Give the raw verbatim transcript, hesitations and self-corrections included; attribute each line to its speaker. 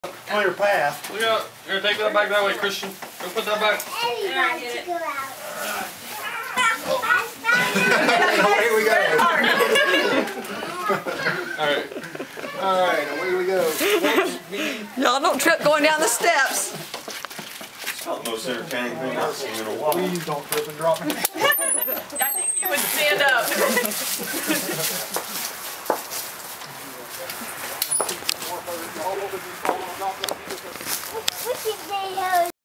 Speaker 1: clear path.
Speaker 2: Look out. Here, take that back that way, Christian. Go put that back.
Speaker 3: Everybody to go out.
Speaker 1: Here we go.
Speaker 2: Alright.
Speaker 1: Alright, away we go.
Speaker 4: Y'all don't trip going down the steps.
Speaker 5: It's not the most entertaining thing I've seen in a while.
Speaker 1: Please don't trip and drop me.
Speaker 4: I think you would stand up.